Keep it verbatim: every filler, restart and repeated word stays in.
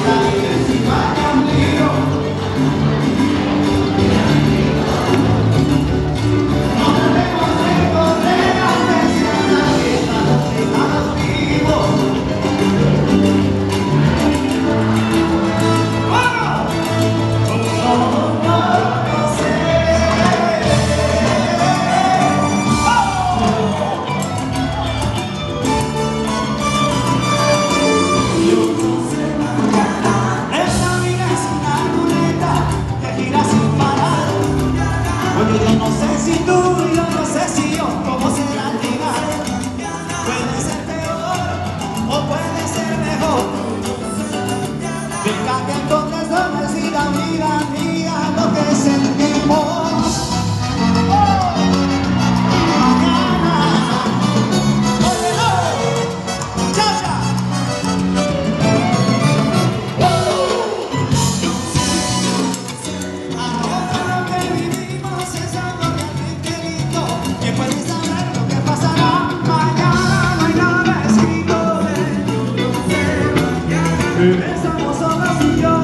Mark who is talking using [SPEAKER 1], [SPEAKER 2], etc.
[SPEAKER 1] Yo no sé si tú, yo no sé si yo, cómo será al llegar. Puede ser peor o puede ser mejor. Deja que entonces no me siga, amiga, amiga, lo que sentimos. Oh, mañana, óyelo, chacha. Ahora lo que vivimos es algo realmente lindo. ¿Quién puede saber lo que pasará mañana? No hay nada escrito de yo no sé mañana. Estamos solos y yo.